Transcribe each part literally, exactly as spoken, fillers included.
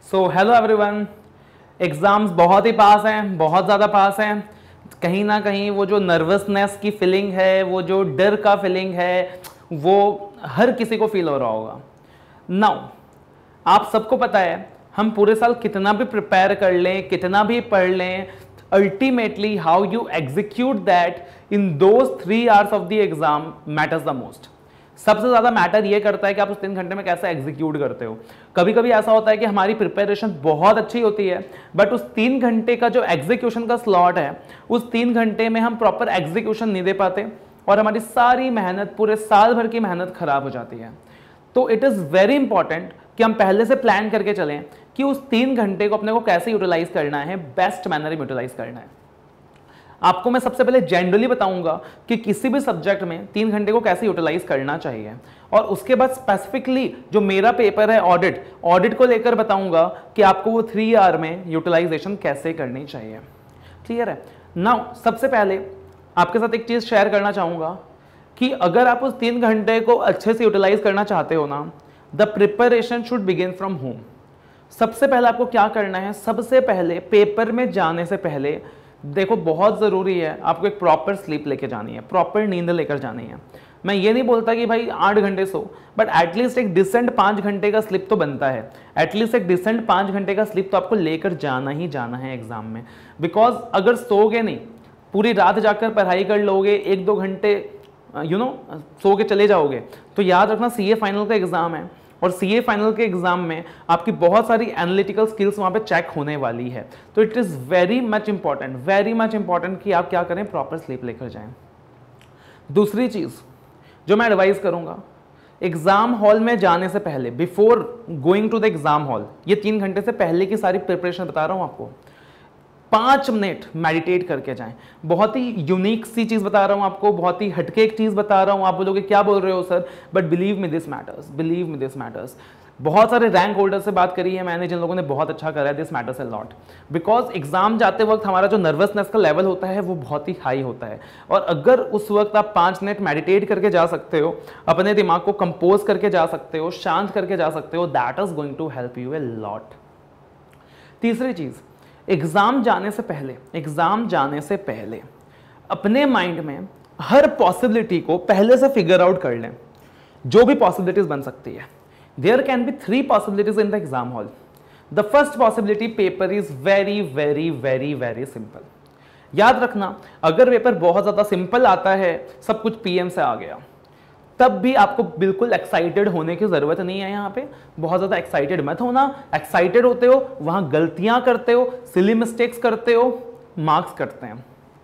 So hello everyone, exams बहुत ही पास हैं, बहुत ज़्यादा पास हैं। कहीं ना कहीं वो जो नर्वसनेस की फीलिंग है, वो जो डर का फीलिंग है, वो हर किसी को फील हो रहा होगा। नाउ आप सबको पता है, हम पूरे साल कितना भी प्रिपेयर कर लें, कितना भी पढ़ लें, ultimately how you execute that in those three hours of the exam matters the most. सबसे ज्यादा मैटर ये करता है कि आप उस तीन घंटे में कैसे एग्जीक्यूट करते हो। कभी कभी ऐसा होता है कि हमारी प्रिपरेशन बहुत अच्छी होती है, बट उस तीन घंटे का जो एग्जीक्यूशन का स्लॉट है, उस तीन घंटे में हम प्रॉपर एग्जीक्यूशन नहीं दे पाते और हमारी सारी मेहनत, पूरे साल भर की मेहनत खराब हो जाती है। तो इट इज़ वेरी इंपॉर्टेंट कि हम पहले से प्लान करके चलें कि उस तीन घंटे को अपने को कैसे यूटिलाइज करना है, बेस्ट मैनर में यूटिलाइज करना है। आपको मैं सबसे पहले जनरली बताऊंगा कि किसी भी सब्जेक्ट में तीन घंटे को कैसे यूटिलाइज करना चाहिए, और उसके बाद स्पेसिफिकली जो मेरा पेपर है ऑडिट ऑडिट को लेकर बताऊंगा कि आपको वो थ्री आवर में यूटिलाइजेशन कैसे करनी चाहिए। क्लियर है? नाउ सबसे पहले आपके साथ एक चीज़ शेयर करना चाहूँगा कि अगर आप उस तीन घंटे को अच्छे से यूटिलाइज करना चाहते हो ना, the preparation should begin from home. सबसे पहले आपको क्या करना है, सबसे पहले पेपर में जाने से पहले देखो बहुत ज़रूरी है आपको एक प्रॉपर स्लीप लेके जानी है, प्रॉपर नींद लेकर जानी है। मैं ये नहीं बोलता कि भाई आठ घंटे सो, बट एटलीस्ट एक डिसेंट पाँच घंटे का स्लीप तो बनता है। एटलीस्ट एक डिसेंट पाँच घंटे का स्लीप तो आपको लेकर जाना ही जाना है एग्जाम में। बिकॉज अगर सोगे नहीं, पूरी रात जाकर पढ़ाई कर लोगे, एक दो घंटे यू नो सो के चले जाओगे, तो याद रखना सी ए फाइनल का एग्जाम है, और सी ए फाइनल के एग्जाम में आपकी बहुत सारी एनालिटिकल स्किल्स वहाँ पे चेक होने वाली है। तो it is very much important, very much important कि आप क्या करें, प्रॉपर स्लीप लेकर जाएं। दूसरी चीज़ जो मैं एडवाइस करूँगा, एग्जाम हॉल में जाने से पहले, before going to the exam hall, ये तीन घंटे से पहले की सारी प्रिपरेशन बता रहा हूँ आपको, पाँच मिनट मेडिटेट करके जाएं। बहुत ही यूनिक सी चीज़ बता रहा हूँ आपको, बहुत ही हटके एक चीज़ बता रहा हूँ। आप बोलोगे क्या बोल रहे हो sir, but believe me this matters, believe me this matters. बहुत सारे रैंक होल्डर से बात करी है मैंने, जिन लोगों ने बहुत अच्छा करा है, this matters a lot. Because exam जाते वक्त हमारा जो नर्वसनेस का लेवल होता है वो बहुत ही हाई होता है, और अगर उस वक्त आप पाँच मिनट मेडिटेट करके जा सकते हो, अपने दिमाग को कंपोज करके जा सकते हो, शांत करके जा सकते हो, that is going to help you a lot. तीसरी चीज़, एग्जाम जाने से पहले एग्जाम जाने से पहले अपने माइंड में हर पॉसिबिलिटी को पहले से फिगर आउट कर लें, जो भी पॉसिबिलिटीज बन सकती है। There can be three possibilities in the exam hall. The first possibility, paper is very very very very simple. याद रखना, अगर पेपर बहुत ज्यादा सिंपल आता है, सब कुछ पीएम से आ गया, तब भी आपको बिल्कुल एक्साइटेड होने की जरूरत नहीं है। यहाँ पे बहुत ज्यादा एक्साइटेड मत होना। एक्साइटेड होते हो वहां गलतियां करते हो, सिली मिस्टेक्स करते हो, मार्क्स करते हैं।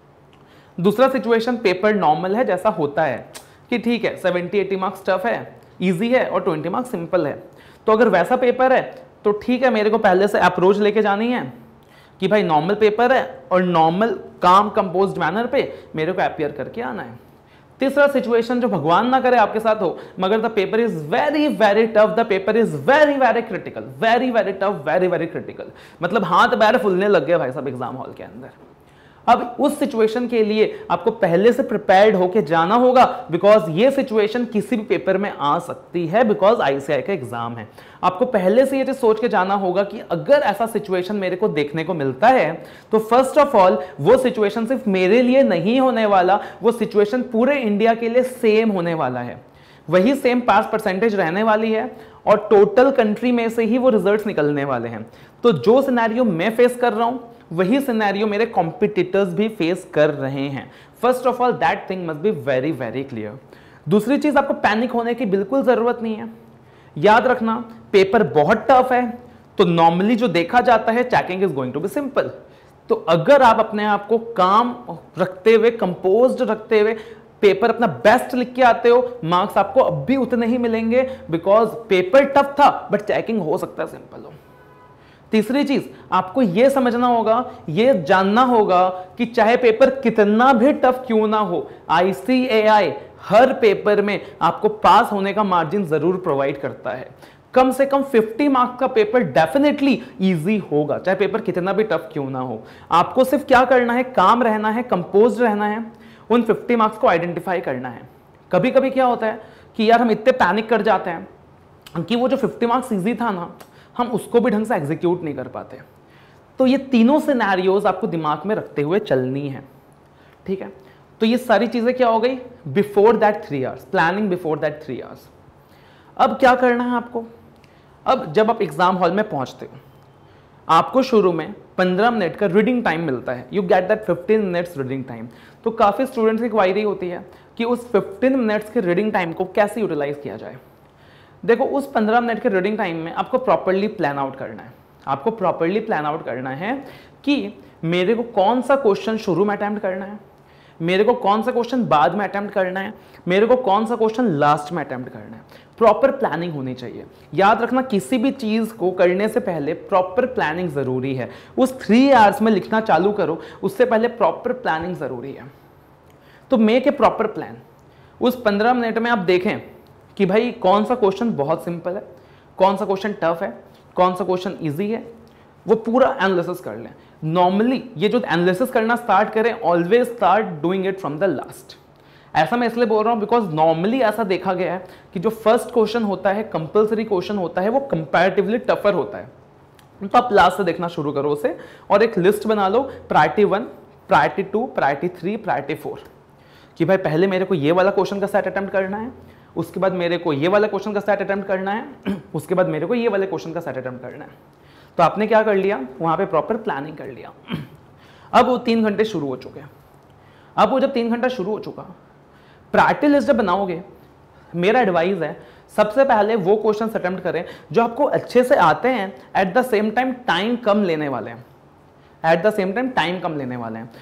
दूसरा सिचुएशन, पेपर नॉर्मल है, जैसा होता है कि ठीक है सेवेंटी एटी मार्क्स टफ है, इजी है, और ट्वेंटी मार्क्स सिंपल है। तो अगर वैसा पेपर है तो ठीक है, मेरे को पहले से अप्रोच लेके जानी है कि भाई नॉर्मल पेपर है और नॉर्मल काम कंपोज्ड मैनर पे मेरे को अपियर करके आना है। तीसरा सिचुएशन, जो भगवान ना करे आपके साथ हो, मगर the paper is very very tough, the paper is very very critical, very very tough, very very critical, मतलब हाथ पैर फूलने लग गए भाई साहब एग्जाम हॉल के अंदर। अब उस सिचुएशन के लिए आपको पहले से प्रिपेयर्ड होके जाना होगा, बिकॉज ये सिचुएशन किसी भी पेपर में आ सकती है, बिकॉज आईसीआई का एग्जाम है। आपको पहले से ये चीज सोच के जाना होगा कि अगर ऐसा सिचुएशन मेरे को देखने को मिलता है तो फर्स्ट ऑफ ऑल वो सिचुएशन सिर्फ मेरे लिए नहीं होने वाला, वो सिचुएशन पूरे इंडिया के लिए सेम होने वाला है, वही सेम पास परसेंटेज रहने वाली है, और टोटल कंट्री में से ही वो रिजल्ट्स निकलने वाले हैं। तो जो सिनेरियो मैं फेस कर रहा हूं, वही सिनेरियो मेरे कॉम्पिटिटर्स भी फेस कर रहे हैं। First of all that thing must be very very clear. दूसरी चीज, आपको पैनिक होने की बिल्कुल जरूरत नहीं है। याद रखना, पेपर बहुत टफ है तो नॉर्मली जो देखा जाता है, checking is going to be simple. तो अगर आप अपने आप को काम रखते हुए, कंपोज्ड रखते हुए पेपर अपना बेस्ट लिख के आते हो, मार्क्स आपको अब भी उतने ही मिलेंगे, बिकॉज पेपर टफ था बट चेकिंग हो सकता है सिंपल हो। तीसरी चीज, आपको यह समझना होगा, यह जानना होगा कि चाहे पेपर कितना भी टफ क्यों ना हो, आईसीएआई हर पेपर में आपको पास होने का मार्जिन जरूर प्रोवाइड करता है। कम से कम पचास मार्क्स का पेपर डेफिनेटली इजी होगा, चाहे पेपर कितना भी टफ क्यों ना हो। आपको सिर्फ क्या करना है, काम रहना है, कंपोज रहना है, उन पचास मार्क्स को आइडेंटिफाई करना है। कभी कभी क्या होता है कि यार हम इतने पैनिक कर जाते हैं कि वो जो पचास मार्क्स इजी था ना, हम उसको भी ढंग से एग्जीक्यूट नहीं कर पाते। तो ये तीनों सिनेरियोज आपको दिमाग में रखते हुए चलनी है, ठीक है। तो ये सारी चीजें क्या हो गई, before that three hours, planning before that three hours. अब क्या करना है आपको, अब जब आप एग्जाम हॉल में पहुंचते हो, आपको शुरू में पंद्रह मिनट का रीडिंग टाइम मिलता है, you get that fifteen minutes reading time. तो काफ़ी स्टूडेंट्स की क्वायरी होती है कि उस फिफ्टीन मिनट्स के रीडिंग टाइम को कैसे यूटिलाइज किया जाए। देखो, उस पंद्रह मिनट के रीडिंग टाइम में आपको प्रॉपरली प्लान आउट करना है, आपको प्रॉपरली प्लान आउट करना है कि मेरे को कौन सा क्वेश्चन शुरू में अटेम्प्ट करना है, मेरे को कौन सा क्वेश्चन बाद में अटेम्प्ट करना है, मेरे को कौन सा क्वेश्चन लास्ट में अटेम्प्ट करना है। प्रॉपर प्लानिंग होनी चाहिए। याद रखना, किसी भी चीज को करने से पहले प्रॉपर प्लानिंग जरूरी है। उस थ्री आवर्स में लिखना चालू करो, उससे पहले प्रॉपर प्लानिंग जरूरी है। तो मेक ए प्रॉपर प्लान। उस पंद्रह मिनट में आप देखें कि भाई कौन सा क्वेश्चन बहुत सिंपल है, कौन सा क्वेश्चन टफ है, कौन सा क्वेश्चन ईजी है, वो पूरा एनालिसिस कर लें। नॉर्मली ये जो एनालिसिस करना स्टार्ट करें, always start doing it from the last. ऐसा मैं इसलिए बोल रहा हूं बिकॉज नॉर्मली ऐसा देखा गया है कि जो फर्स्ट क्वेश्चन होता है, कंपल्सरी क्वेश्चन होता है, वो कंपैरेटिवली टफर होता है। तो आप लास्ट से देखना शुरू करो उसे और एक लिस्ट बना लो, priority one, priority two, priority three, priority four, कि भाई पहले मेरे को ये वाला क्वेश्चन का सेट अटेम्प्ट करना है, उसके बाद मेरे को ये वाला क्वेश्चन का सेट अटेम्प्ट करना है, उसके बाद मेरे को ये वाले क्वेश्चन का सेट अटेम्प्ट करना है। तो आपने क्या कर लिया, वहां पे प्रॉपर प्लानिंग कर लिया। अब वो तीन घंटे शुरू हो चुके हैं। अब वो जब तीन घंटा शुरू हो चुका, प्रायोरिटी लिस्ट जब बनाओगे, मेरा एडवाइस है सबसे पहले वो क्वेश्चन अटेम्प्ट करें जो आपको अच्छे से आते हैं, at the same time time कम लेने वाले हैं, at the same time time कम लेने वाले हैं।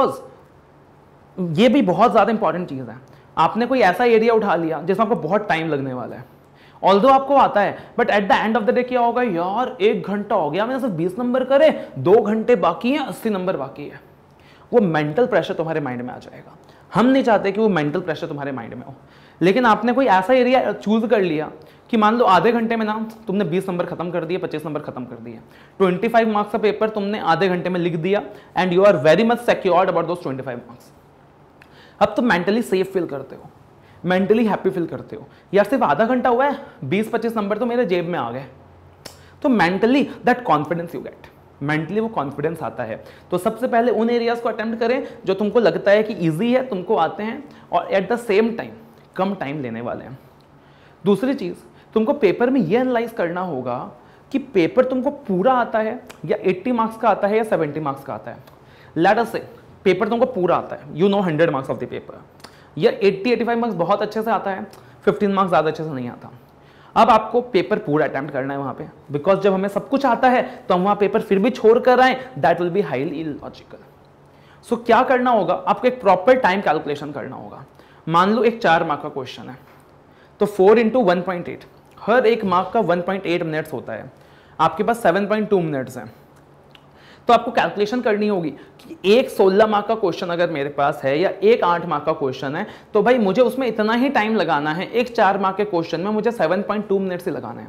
बिकॉज ये भी बहुत ज्यादा इंपॉर्टेंट चीज है। आपने कोई ऐसा एरिया उठा लिया जिसमें आपको बहुत टाइम लगने वाला है, ऑल्दो आपको आता है, but at the end of the day क्या होगा, यार एक घंटा हो गया, मैंने सिर्फ बीस नंबर करे, दो घंटे बाकी हैं, अस्सी नंबर बाकी है। वो मेंटल प्रेशर तुम्हारे माइंड में आ जाएगा। हम नहीं चाहते कि वो मेंटल प्रेशर तुम्हारे माइंड में हो, लेकिन आपने कोई ऐसा एरिया चूज कर लिया कि मान लो आधे घंटे में ना तुमने बीस नंबर खत्म कर दिए, पच्चीस नंबर खत्म कर दिए, पच्चीस मार्क्स का पेपर तुमने आधे घंटे में लिख दिया, and you are very much secured about those पच्चीस मार्क्स। अब तुम मेंटली सेफ फील करते हो, मेंटली हैप्पी फील करते हो, यार सिर्फ आधा घंटा हुआ है, बीस पच्चीस नंबर तो मेरे जेब में आ गए। तो mentally that confidence you get, mentally वो कॉन्फिडेंस आता है। तो सबसे पहले उन एरियाज को अटेम्प्ट करें जो तुमको लगता है कि इजी है, तुमको आते हैं, और एट द सेम टाइम कम टाइम लेने वाले हैं। दूसरी चीज, तुमको पेपर में ये एनालाइज करना होगा कि पेपर तुमको पूरा आता है या अस्सी मार्क्स का आता है या सत्तर मार्क्स का आता है। लेट अस से पेपर तुमको पूरा आता है, you know hundred marks of the paper, या अस्सी पचासी मार्क्स बहुत अच्छे से आता है, पंद्रह मार्क्स ज्यादा अच्छे से नहीं आता। अब आपको पेपर पूरा अटेम्प्ट करना है वहां पे, बिकॉज जब हमें सब कुछ आता है तो हम वहां पेपर फिर भी छोड़ कर आए, that will be highly illogical. So क्या करना होगा, आपको एक प्रॉपर टाइम कैलकुलेशन करना होगा। मान लो एक चार मार्क का क्वेश्चन है, तो four into one point eight, हर एक मार्क का वन पॉइंट एट मिनट्स होता है, आपके पास सेवन पॉइंट टू मिनट्स है। तो आपको कैलकुलेशन करनी होगी कि एक सोलह मार्क का क्वेश्चन अगर मेरे पास है या एक आठ मार्क का क्वेश्चन है, तो भाई मुझे उसमें इतना ही टाइम लगाना है, एक चार मार्क के क्वेश्चन में मुझे सेवन पॉइंट टू मिनट से लगाना है।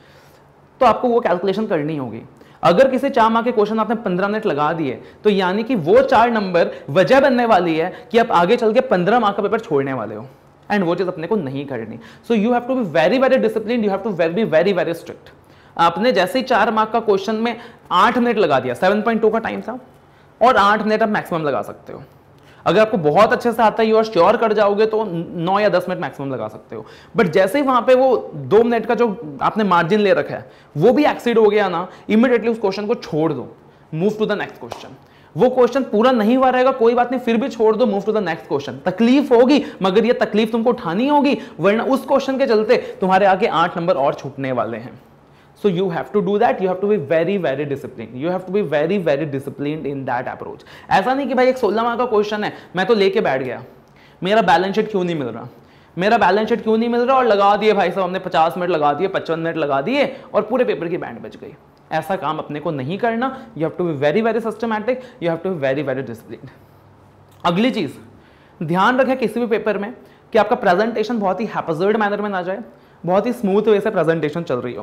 तो आपको वो कैलकुलेशन करनी होगी। अगर किसी चार मार्क के क्वेश्चन आपने पंद्रह मिनट लगा दिए, तो यानी कि वो चार नंबर वजह बनने वाली है कि आप आगे चल के पंद्रह मार्क का पेपर छोड़ने वाले हो, एंड वो चीज अपने को नहीं करनी। So you have to be very very discipline, you have to be very very strict. आपने जैसे ही चार मार्क का क्वेश्चन में आठ मिनट लगा दिया, सेवन पॉइंट टू का टाइम था, और आठ मिनट आप मैक्सिमम लगा सकते हो। अगर आपको बहुत अच्छे से आता है, यू आर श्योर कर जाओगे, तो नौ या दस मिनट मैक्सिमम लगा सकते हो। बट जैसे ही वहां पे वो दो मिनट का जो आपने मार्जिन ले रखा है वो भी एक्सीड हो गया ना, इमीडिएटली उस क्वेश्चन को छोड़ दो, move to the next question. वो क्वेश्चन पूरा नहीं हुआ रहेगा, कोई बात नहीं, फिर भी छोड़ दो, move to the next question. तकलीफ होगी, मगर ये तकलीफ तुमको उठानी होगी, वरना उस क्वेश्चन के चलते तुम्हारे आगे आठ नंबर और छूटने वाले हैं। So you have to do that. You have to be very very disciplined. You have to be very very disciplined in that approach. ऐसा नहीं कि भाई एक सोलह मार्क का क्वेश्चन है, मैं तो लेके बैठ गया, मेरा बैलेंस शीट क्यों नहीं मिल रहा, मेरा बैलेंस शीट क्यों नहीं मिल रहा, और लगा दिए भाई साहब हमने पचास मिनट लगा दिए, पचपन मिनट लगा दिए, और पूरे पेपर की बैंड बच गई। ऐसा काम अपने को नहीं करना। You have to be very very systematic. You have to be very very disciplined. अगली चीज, ध्यान रखें किसी भी पेपर में कि आपका प्रेजेंटेशन बहुत ही हैपजर्ड मैनर में ना जाए, बहुत ही स्मूथ वे से प्रेजेंटेशन चल रही हो।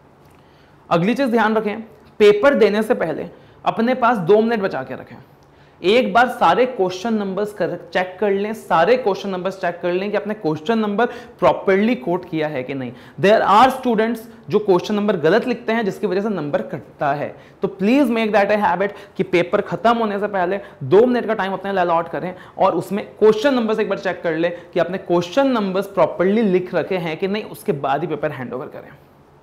अगली चीज ध्यान रखें, पेपर देने से पहले अपने पास दो मिनट बचा के रखें। एक बार सारे क्वेश्चन नंबर्स कर चेक कर लें, सारे क्वेश्चन नंबर्स चेक कर लें कि आपने क्वेश्चन नंबर प्रॉपर्ली कोट किया है कि नहीं। देयर आर स्टूडेंट्स जो क्वेश्चन नंबर गलत लिखते हैं जिसकी वजह से नंबर कटता है। तो please make that a habit कि पेपर खत्म होने से पहले दो मिनट का टाइम अपने लिए अलॉट करें और उसमें क्वेश्चन नंबर्स एक बार चेक कर ले कि आपने क्वेश्चन नंबर्स प्रॉपर्ली लिख रखे हैं कि नहीं, उसके बाद ही पेपर हैंड ओवर करें।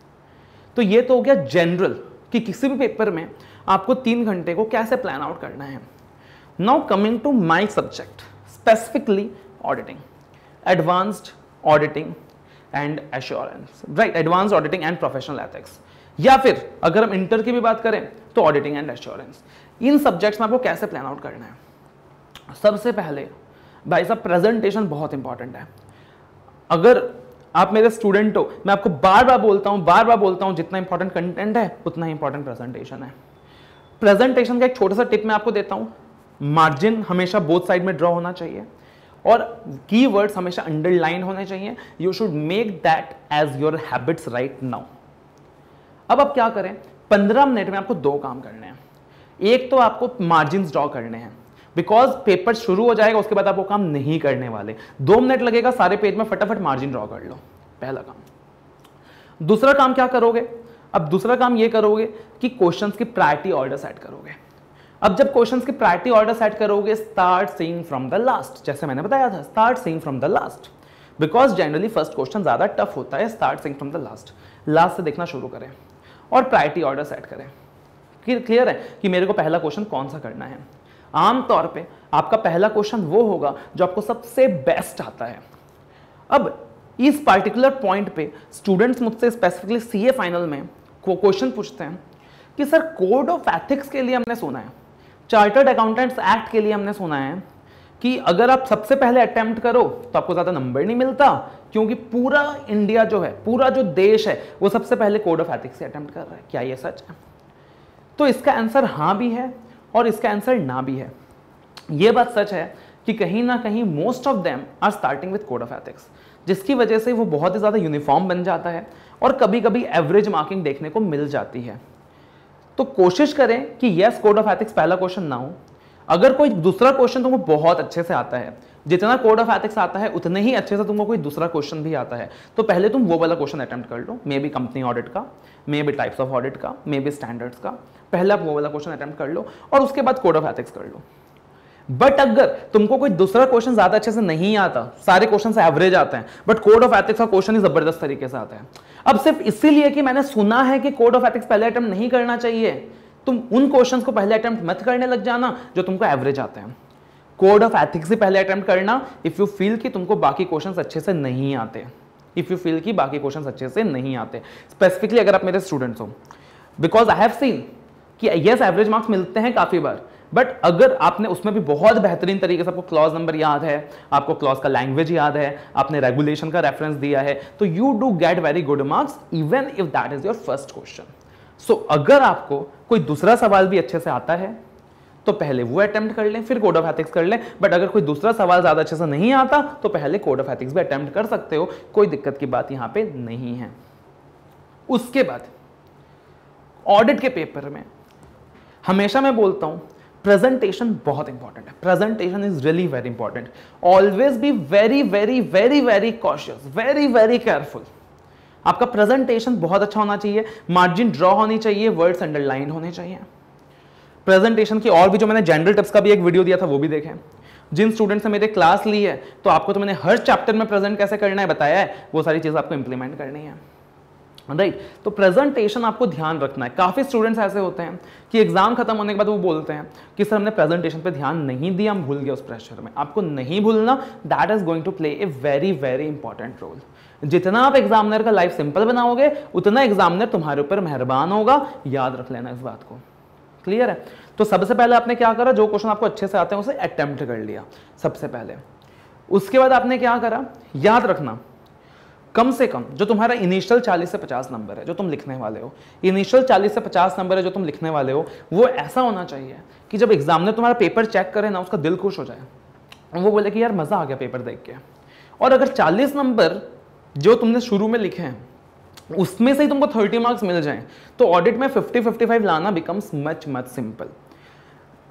तो ये तो हो गया जनरल कि किसी भी पेपर में आपको तीन घंटे को कैसे प्लान आउट करना है। Now coming to my subject, specifically auditing, advanced auditing and assurance, right? Advanced auditing and professional ethics, या फिर अगर हम इंटर की भी बात करें तो ऑडिटिंग एंड एश्योरेंस। इन सब्जेक्ट्स में आपको कैसे प्लान आउट करना है? सबसे पहले भाई साहब प्रेजेंटेशन बहुत इंपॉर्टेंट है। अगर आप मेरे स्टूडेंट हो, मैं आपको बार बार बोलता हूं बार बार बोलता हूं जितना इंपॉर्टेंट कंटेंट है उतना ही इंपॉर्टेंट प्रेजेंटेशन है। प्रेजेंटेशन का एक छोटा सा टिप मैं आपको देता हूं, मार्जिन हमेशा बोथ साइड में ड्रॉ होना चाहिए और कीवर्ड्स हमेशा अंडरलाइन होने चाहिए। You should make that as your habits right now. अब आप क्या करें, पंद्रह मिनट में आपको दो काम करने हैं। एक तो आपको मार्जिन ड्रॉ करने हैं, बिकॉज पेपर शुरू हो जाएगा उसके बाद आप वो काम नहीं करने वाले। दो मिनट लगेगा, सारे पेज में फटाफट मार्जिन ड्रॉ कर लो, पहला काम। दूसरा काम क्या करोगे, अब दूसरा काम ये करोगे कि क्वेश्चंस की प्रायोरिटी ऑर्डर सेट करोगे। अब जब क्वेश्चंस की प्रायोरिटी ऑर्डर सेट करोगे, start seeing from the last, जैसे मैंने बताया था, start seeing from the last, because generally first question ज्यादा टफ होता है। Start seeing from the last, last से देखना शुरू करें और प्रायोरिटी ऑर्डर सेट करें। क्लियर है कि मेरे को पहला क्वेश्चन कौन सा करना है। आमतौर पे आपका पहला क्वेश्चन वो होगा जो आपको सबसे बेस्ट आता है। अब इस पार्टिकुलर पॉइंट पे स्टूडेंट्स मुझसे स्पेसिफिकली सीए फाइनल में क्वेश्चन पूछते हैं कि सर कोड ऑफ एथिक्स के लिए हमने सुना है, चार्टर्ड अकाउंटेंट्स एक्ट के लिए हमने सुना है कि अगर आप सबसे पहले अटेम्प्ट करो तो आपको ज्यादा नंबर नहीं मिलता, क्योंकि पूरा इंडिया जो है, पूरा जो देश है, वो सबसे पहले कोड ऑफ एथिक्स से अटेम्प्ट कर रहा है। क्या ये सच है? तो इसका आंसर हाँ भी है और इसका आंसर ना भी है। ये बात सच है कि कहीं ना कहीं most of them are starting with code of ethics, जिसकी वजह से वो बहुत ही ज्यादा यूनिफॉर्म बन जाता है और कभी कभी एवरेज मार्किंग देखने को मिल जाती है। तो कोशिश करें कि यस कोड ऑफ एथिक्स पहला क्वेश्चन ना हो। अगर कोई दूसरा क्वेश्चन तुमको बहुत अच्छे से आता है, जितना कोड ऑफ एथिक्स आता है उतने ही अच्छे से तुमको कोई दूसरा क्वेश्चन भी आता है, तो पहले तुम वो वाला क्वेश्चन अटेम्प्ट कर लो। मे बी कंपनी ऑडिट का, maybe types of audit का, मे बी स्टैंडर्ड्स का, पहले आप वो वाला क्वेश्चन अटेम्प्ट कर लो और उसके बाद कोड ऑफ एथिक्स कर लो। बट अगर तुमको कोई दूसरा क्वेश्चन ज्यादा अच्छे से नहीं आता, सारे क्वेश्चन से एवरेज आते हैं, बट कोड ऑफ एथिक्स का क्वेश्चन ही जबरदस्त तरीके से आता है, अब सिर्फ इसीलिए कि मैंने सुना है कि कोड ऑफ एथिक्स पहले अटेम्प्ट नहीं करना चाहिए, तुम उन क्वेश्चंस को पहले अटेम्प्ट मत करने लग जाना जो तुमको एवरेज आते हैं। कोड ऑफ एथिक्स ही पहले अटेम्प्ट करना इफ यू फील कि तुमको बाकी क्वेश्चंस अच्छे से नहीं आते, इफ यू फील कि बाकी क्वेश्चंस अच्छे से नहीं आते। स्पेसिफिकली अगर आप मेरे स्टूडेंट्स हो, बिकॉज आई हैव सीन कि यस एवरेज मार्क्स मिलते हैं काफी बार, बट अगर आपने उसमें भी बहुत बेहतरीन तरीके से, आपको क्लॉज नंबर याद है, आपको क्लॉज का लैंग्वेज याद है, आपने रेगुलेशन का रेफरेंस दिया है, तो you do get very good marks even if that is your first question. So अगर आपको कोई दूसरा सवाल भी अच्छे से आता है तो पहले वो अटेम्प्ट कर लें, फिर कोड ऑफ एथिक्स कर लें। बट अगर कोई दूसरा सवाल ज्यादा अच्छे से नहीं आता तो पहले कोड ऑफ एथिक्स भी अटेम्प्ट कर सकते हो, कोई दिक्कत की बात यहां पे नहीं है। उसके बाद ऑडिट के पेपर में हमेशा मैं बोलता हूं प्रेजेंटेशन बहुत इंपॉर्टेंट है। Presentation is really very important. Always be very very very very cautious, very very careful. आपका प्रेजेंटेशन बहुत अच्छा होना चाहिए, मार्जिन ड्रॉ होनी चाहिए, वर्ड्स अंडरलाइन होने चाहिए। प्रेजेंटेशन की और भी जो मैंने जनरल टिप्स का भी एक वीडियो दिया था वो भी देखें। जिन स्टूडेंट्स ने मेरे क्लास ली है तो आपको तो मैंने हर चैप्टर में प्रेजेंट कैसे करना है बताया है, वो सारी चीज़ आपको इंप्लीमेंट करनी है, राइट right? तो प्रेजेंटेशन आपको ध्यान रखना है। काफ़ी स्टूडेंट्स ऐसे होते हैं कि एग्जाम खत्म होने के बाद वो बोलते हैं कि सर हमने प्रेजेंटेशन पे ध्यान नहीं दिया, हम भूल गए उस प्रेशर में। आपको नहीं भूलना, that is going to play a very very important role. जितना आप एग्जामिनर का लाइफ सिंपल बनाओगे उतना एग्जामिनर तुम्हारे ऊपर मेहरबान होगा, याद रख लेना इस बात को। क्लियर है? तो सबसे पहले आपने क्या करा, जो क्वेश्चन आपको अच्छे से आते हैं उसे अटेम्प्ट कर लिया सबसे पहले। उसके बाद आपने क्या करा, याद रखना कम से कम जो तुम्हारा इनिशियल चालीस से पचास नंबर है जो तुम लिखने वाले हो, इनिशियल चालीस से पचास नंबर है जो तुम लिखने वाले हो, वो ऐसा होना चाहिए कि जब एग्जामिनर तुम्हारा पेपर चेक करे ना, उसका दिल खुश हो जाए, वो बोले कि यार मजा आ गया पेपर देख के। और अगर चालीस नंबर जो तुमने शुरू में लिखे हैं उसमें से ही तुमको तीस मार्क्स मिल जाएं तो ऑडिट में पचास पचपन लाना बिकम्स मच मच सिंपल।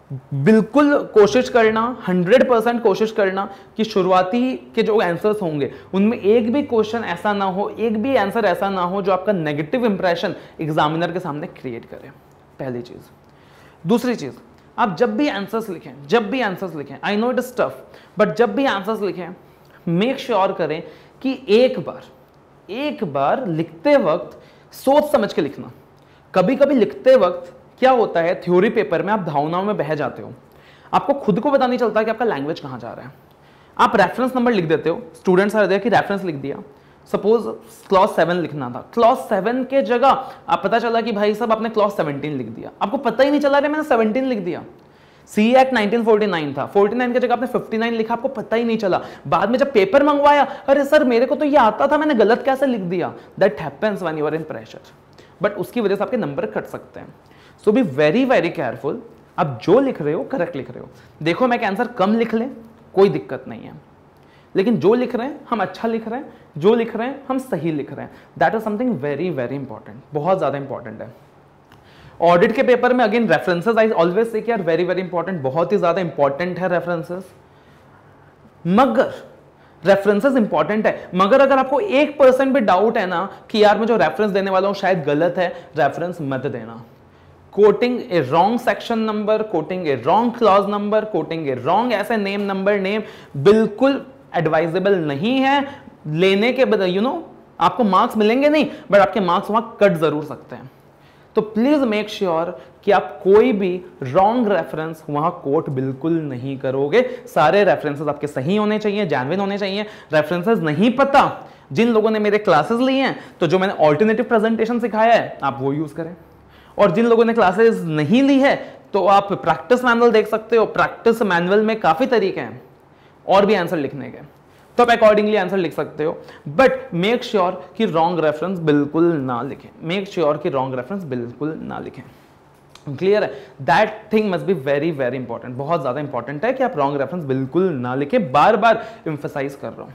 बिल्कुल कोशिश करना, हंड्रेड परसेंट कोशिश करना कि शुरुआती के जो आंसर्स होंगे उनमें एक भी क्वेश्चन ऐसा ना हो, एक भी आंसर ऐसा ना हो जो आपका नेगेटिव इंप्रेशन एग्जामिनर के सामने क्रिएट करे। पहली चीज। दूसरी चीज, आप जब भी आंसर्स लिखें, जब भी आंसर्स लिखें, I know it is tough, but जब भी आंसर्स लिखें मेक श्योर करें कि एक बार एक बार लिखते वक्त सोच समझ के लिखना। कभी कभी लिखते वक्त क्या होता है, थ्योरी पेपर में आप भावनाओं में बह जाते हो, आपको खुद को पता नहीं चलता कि आपका लैंग्वेज कहां जा रहा है। आप रेफरेंस नंबर लिख देते हो, स्टूडेंट्स आ रहे कि रेफरेंस लिख दिया, सपोज क्लॉज सेवन लिखना था, क्लॉज सेवन के जगह आप पता चला कि भाई साहब आपने क्लॉज सेवनटीन लिख दिया, आपको पता ही नहीं चला रहा मैंने सेवनटीन लिख दिया। C act nineteen forty nine था, फोर्टी नाइन की जगह आपने फिफ्टी नाइन लिखा, आपको पता ही नहीं चला। बाद में जब पेपर मंगवाया, अरे सर मेरे को तो ये आता था, मैंने गलत कैसे लिख दिया। That happens when you are in pressure, but उसकी वजह से आपके नंबर कट सकते हैं। So be very very careful, आप जो लिख रहे हो करेक्ट लिख रहे हो। देखो मैं आंसर कम लिख ले कोई दिक्कत नहीं है, लेकिन जो लिख रहे हैं हम अच्छा लिख रहे हैं, जो लिख रहे हैं हम सही लिख रहे हैं। That is something very very important, बहुत ज्यादा इंपॉर्टेंट है। ऑडिट के पेपर में again references I always say कि यार वेरी वेरी इंपॉर्टेंट, बहुत ही ज्यादा इंपॉर्टेंट है रेफरेंसेस। मगर रेफरेंसेस इंपॉर्टेंट है, मगर अगर आपको एक परसेंट भी डाउट है ना कि यार मैं जो रेफरेंस देने वाला हूं शायद गलत है, रेफरेंस मत देना। Quoting a wrong section number, quoting a wrong clause number, quoting a wrong ऐसे नेम नंबर नेम बिल्कुल एडवाइजेबल नहीं है। लेने के बाद यू नो आपको मार्क्स मिलेंगे नहीं, बट आपके मार्क्स वहां कट जरूर सकते हैं। तो प्लीज मेक श्योर कि आप कोई भी रॉन्ग रेफरेंस वहां कोट बिल्कुल नहीं करोगे। सारे रेफरेंसेस आपके सही होने चाहिए, जेन्युइन होने चाहिए। रेफरेंसेस नहीं पता, जिन लोगों ने मेरे क्लासेस लिए हैं तो जो मैंने ऑल्टरनेटिव प्रेजेंटेशन सिखाया है आप वो यूज करें, और जिन लोगों ने क्लासेस नहीं ली है तो आप प्रैक्टिस मैनुअल देख सकते हो। प्रैक्टिस मैनुअल में काफी तरीके हैं और भी आंसर लिखने के, तो आप अकॉर्डिंगली आंसर लिख सकते हो। बट मेक श्योर कि रॉन्ग रेफरेंस बिल्कुल ना लिखें, मेक श्योर कि रॉन्ग रेफरेंस बिल्कुल ना लिखें। क्लियर है? That thing must be very very important, बहुत ज्यादा इंपॉर्टेंट है कि आप रॉन्ग रेफरेंस बिल्कुल ना लिखें। बार बार एम्फसाइज कर रहा हूं।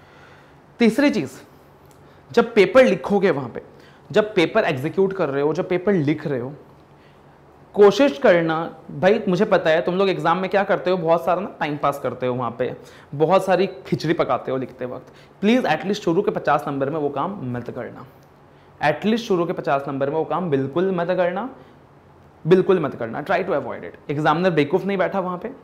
तीसरी चीज, जब पेपर लिखोगे वहां पे, जब पेपर एग्जीक्यूट कर रहे हो, जब पेपर लिख रहे हो, कोशिश करना, भाई मुझे पता है तुम लोग एग्जाम में क्या करते हो, बहुत सारा ना टाइम पास करते हो, वहां पे बहुत सारी खिचड़ी पकाते हो लिखते वक्त। प्लीज एटलीस्ट शुरू के पचास नंबर में वो काम मत करना, एटलीस्ट शुरू के पचास नंबर में वो काम बिल्कुल मत करना, बिल्कुल मत करना। Try to avoid it. Examiner बेवकूफ नहीं बैठा वहां पे,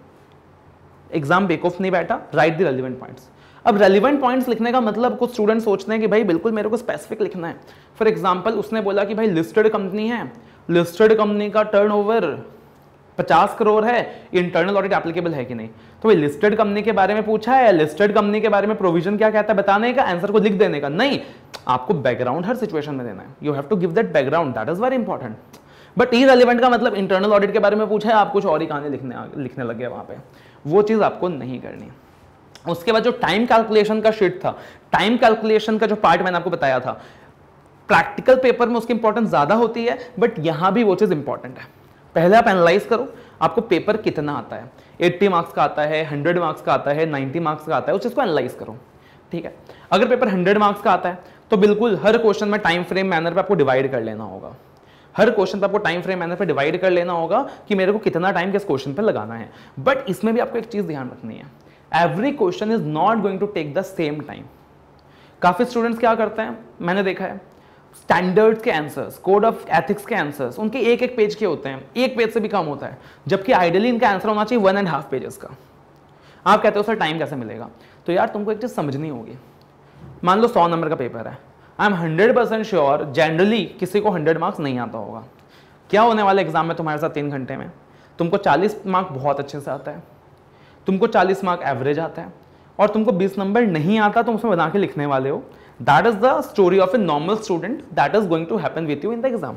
एग्जाम बेवकूफ नहीं बैठा। Write the relevant points. अब रेलिवेंट पॉइंट्स लिखने का मतलब कुछ स्टूडेंट सोचते हैं कि भाई बिल्कुल मेरे को स्पेसिफिक लिखना है। फॉर एग्जांपल उसने बोला कि भाई लिस्टेड कंपनी है, लिस्टेड कंपनी का टर्नओवर पचास करोड़ है, इंटरनल ऑडिट एप्लीकेबल है कि नहीं। तो भाई लिस्टेड कंपनी के बारे में पूछा है, लिस्टेड कंपनी के बारे में प्रोविजन क्या कहता है बताने का, आंसर को लिख देने का नहीं, आपको बैकग्राउंड हर सिचुएशन में देना है। You have to give that background, that is very important. But irrelevant का मतलब इंटरनल ऑडिट के बारे में पूछा है, आप कुछ और ही कहानी लिखने लिखने लग गए वहां पे, वो चीज आपको नहीं करनी। उसके बाद जो टाइम कैलकुलेशन का शीट था, टाइम कैलकुलेशन का जो पार्ट मैंने आपको बताया था, प्रैक्टिकल पेपर में उसकी इंपॉर्टेंस ज्यादा होती है, बट यहां भी वो चीज इंपॉर्टेंट है। पहले आप एनालाइज करो आपको पेपर कितना आता है, अस्सी मार्क्स का आता है, सौ मार्क्स का आता है, नब्बे मार्क्स का आता है, उस चीज को एनालाइज करो। ठीक है, अगर पेपर सौ मार्क्स का आता है तो बिल्कुल हर क्वेश्चन में टाइम फ्रेम मैनर पे आपको डिवाइड कर लेना होगा। हर क्वेश्चन पे आपको टाइम फ्रेम मैनर पे डिवाइड कर लेना होगा कि मेरे को कितना टाइम किस क्वेश्चन पे लगाना है। बट इसमें भी आपको एक चीज ध्यान रखनी है, every question is not going to take the same time. काफी स्टूडेंट्स क्या करते हैं, मैंने देखा है, स्टैंडर्ड्स के आंसर्स, कोड ऑफ एथिक्स के आंसर्स उनके एक एक पेज के होते हैं, एक पेज से भी कम होता है, जबकि आइडियली इनका आंसर होना चाहिए वन एंड हाफ पेजेस का। आप कहते हो सर टाइम कैसे मिलेगा, तो यार तुमको एक चीज समझनी होगी। मान लो सौ नंबर का पेपर है, I am hundred percent sure generally किसी को हंड्रेड मार्क्स नहीं आता होगा। क्या होने वाला एग्जाम में तुम्हारे साथ तीन घंटे में, तुमको चालीस मार्क बहुत अच्छे से आता है, तुमको चालीस मार्क एवरेज आता है, और तुमको बीस नंबर नहीं आता, तुम उसमें बना के लिखने वाले हो। That is the story of a normal student, that is going to happen with you in the exam.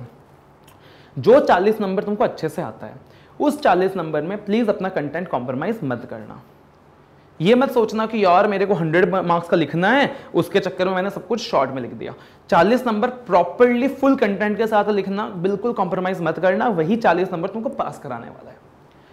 जो चालीस नंबर तुमको अच्छे से आता है, उस चालीस नंबर में प्लीज अपना कंटेंट कॉम्प्रोमाइज मत करना। ये मत सोचना कि यार मेरे को हंड्रेड मार्क्स का लिखना है, उसके चक्कर में मैंने सब कुछ शॉर्ट में लिख दिया। चालीस नंबर प्रॉपरली फुल कंटेंट के साथ लिखना, बिल्कुल कॉम्प्रोमाइज मत करना, वही चालीस नंबर तुमको पास कराने वाला है।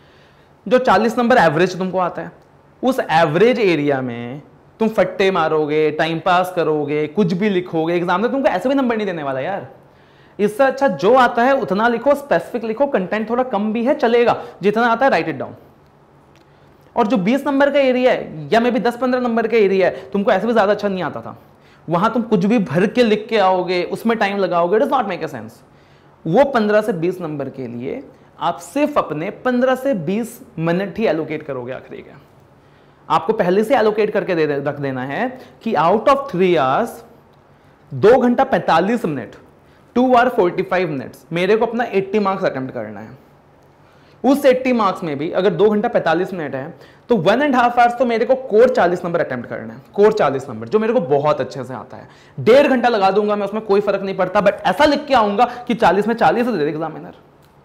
जो चालीस नंबर एवरेज तुमको आता है, उस एवरेज एरिया में तुम फट्टे मारोगे, टाइम पास करोगे, कुछ भी लिखोगे, एग्जाम में तुमको ऐसे भी नंबर नहीं देने वाला यार। इससे अच्छा जो आता है उतना लिखो, स्पेसिफिक लिखो, कंटेंट थोड़ा कम भी है चलेगा, जितना आता है राइट इट डाउन। और जो बीस नंबर का एरिया है या मे बी दस पंद्रह नंबर का एरिया है, तुमको ऐसे भी ज्यादा अच्छा नहीं आता था, वहां तुम कुछ भी भर के लिख के आओगे, उसमें टाइम लगाओगे, it does not make a sense. वो पंद्रह से बीस नंबर के लिए आप सिर्फ अपने पंद्रह से बीस मिनट ही एलोकेट करोगे आखिरी के। आपको पहले से एलोकेट करके दे रख देना है कि आउट ऑफ थ्री आवर्स दो घंटा पैंतालीस minute two hour forty five minutes मेरे को अपना अस्सी मार्क्स अटेम्प्ट करना है। उस अस्सी मार्क्स में भी अगर दो घंटा पैंतालीस मिनट है तो वन एंड हाफ आवर्स तो मेरे को कोर चालीस नंबर अटेम्प्ट करना है, कोर चालीस नंबर जो मेरे को बहुत अच्छे से आता है। डेढ़ घंटा लगा दूंगा मैं, उसमें कोई फर्क नहीं पड़ता, बट ऐसा लिख के आऊंगा कि चालीस में चालीस दे दे एग्जामिनर।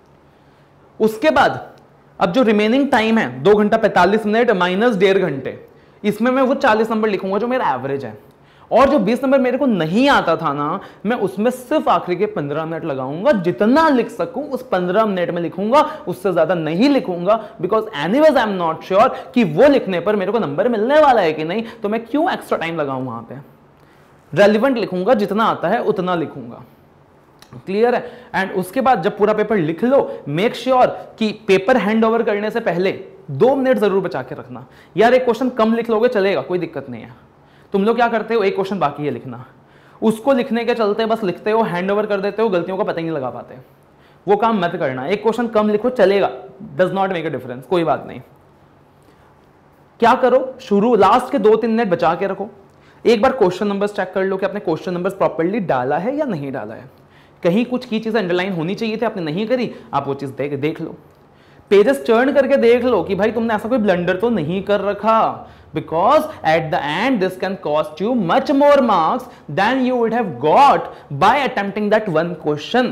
उसके बाद अब जो रिमेनिंग टाइम है दो घंटा पैंतालीस मिनट माइनस डेढ़ घंटे, इसमें मैं वो चालीस नंबर लिखूंगा जो मेरा एवरेज है। और जो बीस नंबर मेरे को नहीं आता था ना, मैं उसमें सिर्फ आखिरी के पंद्रह मिनट लगाऊंगा, जितना लिख सकूं उस पंद्रह मिनट में लिखूंगा, उससे ज्यादा नहीं लिखूंगा, because anyways I am not sure कि वो लिखने पर मेरे को नंबर मिलने वाला है कि नहीं, तो मैं क्यों एक्स्ट्रा टाइम लगाऊं वहां पे। रेलिवेंट लिखूंगा, जितना आता है उतना लिखूंगा। क्लियर है? एंड उसके बाद जब पूरा पेपर लिख लो, मेक श्योर कि पेपर हैंड ओवर करने से पहले दो मिनट जरूर बचा के रखना। यार एक क्वेश्चन कम लिख लोगे चलेगा, कोई दिक्कत नहीं है। तुम लोग क्या करते हो, एक क्वेश्चन बाकी है लिखना, उसको लिखने के चलते बस लिखते हो, हैंड ओवर कर देते हो, गलतियों का पता ही नहीं लगा पाते। वो काम मत करना। एक क्वेश्चन कम लिखो चलेगा, does not make a difference, कोई बात नहीं। क्या करो, शुरू लास्ट के दो तीन मिनट बचा के रखो, एक बार क्वेश्चन नंबर्स चेक कर लो कि आपने क्वेश्चन नंबर्स प्रॉपर्ली डाला है या नहीं डाला है। कहीं कुछ की चीजें अंडरलाइन होनी चाहिए थी, आपने नहीं करी, आप वो चीज देख देख लो, पेजेस टर्न करके देख लो कि भाई तुमने ऐसा कोई ब्लंडर तो नहीं कर रखा, because at the end this can cost you much more marks than you would have got by attempting that one question.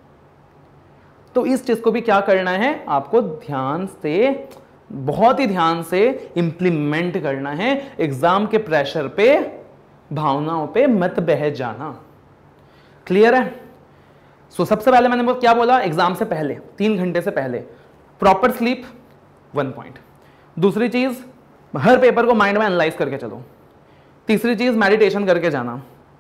तो इस चीज को भी क्या करना है, आपको ध्यान से, बहुत ही ध्यान से इंप्लीमेंट करना है। एग्जाम के प्रेशर पे, भावनाओं पे मत बह जाना। क्लियर है? सो so, सबसे पहले मैंने क्या बोला, एग्जाम से पहले तीन घंटे से पहले प्रॉपर स्लीप, वन पॉइंट। दूसरी चीज, हर पेपर को माइंड में एनालाइज करके चलो। तीसरी चीज, मेडिटेशन करके जाना।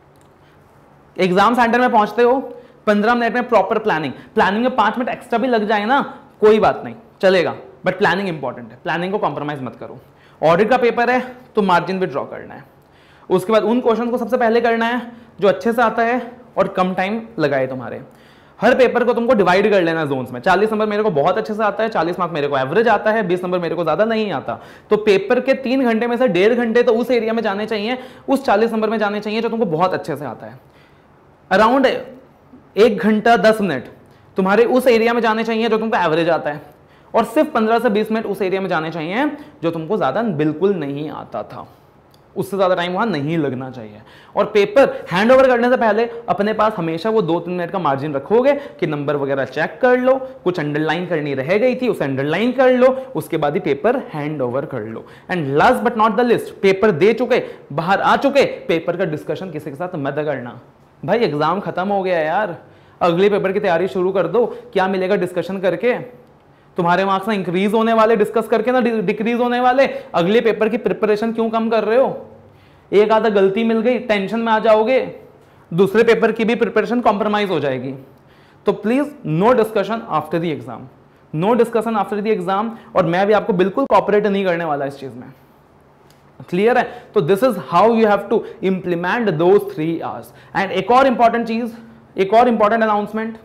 एग्जाम सेंटर में पहुंचते हो, पंद्रह मिनट में प्रॉपर प्लानिंग, प्लानिंग में पांच मिनट एक्स्ट्रा भी लग जाए ना, कोई बात नहीं, चलेगा, बट प्लानिंग इंपॉर्टेंट है, प्लानिंग को कॉम्प्रोमाइज मत करो। ऑडिट का पेपर है तो मार्जिन भी ड्रॉ करना है। उसके बाद उन क्वेश्चन को सबसे पहले करना है जो अच्छे से आता है और कम टाइम लगाए तुम्हारे। हर पेपर को तुमको डिवाइड कर लेना जोन्स में। चालीस नंबर मेरे को बहुत अच्छे से आता है, चालीस मार्क मेरे को एवरेज आता है, बीस नंबर मेरे को ज्यादा नहीं आता, तो पेपर के तीन घंटे में से डेढ़ घंटे तो उस एरिया में जाने चाहिए, उस चालीस नंबर में जाने चाहिए जो तुमको बहुत अच्छे से आता है। अराउंड एक घंटा दस मिनट तुम्हारे उस एरिया में जाने चाहिए जो तुमको एवरेज आता है, और सिर्फ पंद्रह से बीस मिनट उस एरिया में जाने चाहिए जो तुमको ज्यादा बिल्कुल नहीं आता था। उससे ज्यादा टाइम वहां नहीं लगना चाहिए। और पेपर हैंड ओवर करने से पहले अपने पास हमेशा वो दो तीन मिनट का मार्जिन रखोगे कि नंबर वगैरह चेक कर लो, कुछ अंडरलाइन करनी रह गई थी उसे अंडरलाइन कर लो, उसके बाद ही पेपर हैंड ओवर कर लो। And last but not the least, paper दे चुके, बाहर आ चुके, पेपर का डिस्कशन किसी के साथ मत करना। भाई एग्जाम खत्म हो गया यार, अगले पेपर की तैयारी शुरू कर दो। क्या मिलेगा डिस्कशन करके? तुम्हारे मार्क्स ना इंक्रीज होने वाले डिस्कस करके, ना डिक्रीज होने वाले। अगले पेपर की प्रिपरेशन क्यों कम कर रहे हो? एक आधा गलती मिल गई, टेंशन में आ जाओगे, दूसरे पेपर की भी प्रिपरेशन कॉम्प्रोमाइज हो जाएगी। तो please no discussion after the exam, no discussion after the exam. और मैं भी आपको बिल्कुल कॉपरेट नहीं करने वाला इस चीज में। क्लियर है? तो this is how you have to implement those three hours. And एक और इंपॉर्टेंट चीज, एक और इंपॉर्टेंट अनाउंसमेंट,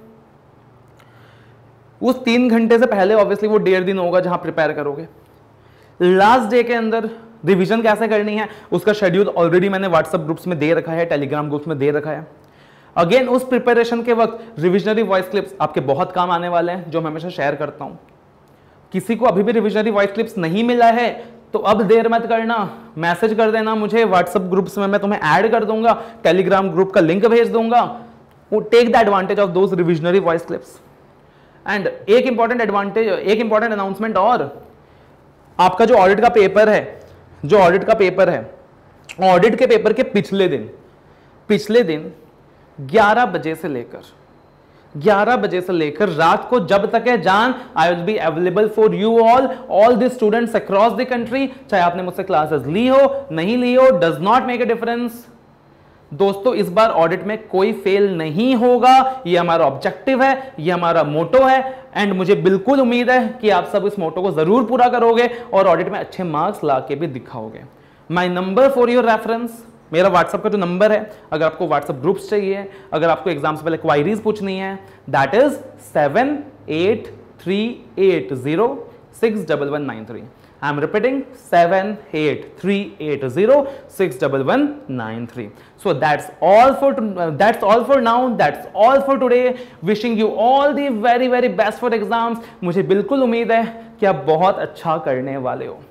उस तीन घंटे से पहले ऑब्वियसली वो डेढ़ दिन होगा जहां प्रिपेयर करोगे। लास्ट डे के अंदर रिवीजन कैसे करनी है उसका शेड्यूल ऑलरेडी मैंने व्हाट्सएप ग्रुप्स में दे रखा है, टेलीग्राम ग्रुप्स में दे रखा है। अगेन उस प्रिपरेशन के वक्त रिविजनरी वॉइस क्लिप्स आपके बहुत काम आने वाले हैं, जो मैं हमेशा शेयर करता हूं। किसी को अभी भी रिविजनरी वॉइस क्लिप्स नहीं मिला है तो अब देर मत करना, मैसेज कर देना मुझे व्हाट्सएप ग्रुप्स में, मैं तुम्हें ऐड कर दूंगा, टेलीग्राम ग्रुप का लिंक भेज दूंगा। Take the advantage of those revisionary voice clips. And एक इंपॉर्टेंट एडवांटेज, एक इंपॉर्टेंट अनाउंसमेंट और, आपका जो ऑडिट का पेपर है, जो ऑडिट का पेपर है, ऑडिट के पेपर के पिछले दिन, पिछले दिन ग्यारह बजे से लेकर ग्यारह बजे से लेकर रात को जब तक है जान, I will be available for you all, all the students across the country. चाहे आपने मुझसे क्लासेस ली हो नहीं ली हो, does not make a difference. दोस्तों इस बार ऑडिट में कोई फेल नहीं होगा, ये हमारा ऑब्जेक्टिव है, ये हमारा मोटो है, एंड मुझे बिल्कुल उम्मीद है कि आप सब इस मोटो को जरूर पूरा करोगे और ऑडिट में अच्छे मार्क्स ला के भी दिखाओगे। My number for your reference, मेरा व्हाट्सएप का जो नंबर है, अगर आपको व्हाट्सएप ग्रुप्स चाहिए, अगर आपको एग्जाम से पहले क्वायरीज पूछनी है, that is seven eight three eight zero six double one nine three. I am repeating seven eight three eight zero six one one nine three. So that's all for uh, that's all for now. That's all for today. Wishing you all the very very best for exams. मुझे बिल्कुल उम्मीद है कि आप बहुत अच्छा करने वाले हो।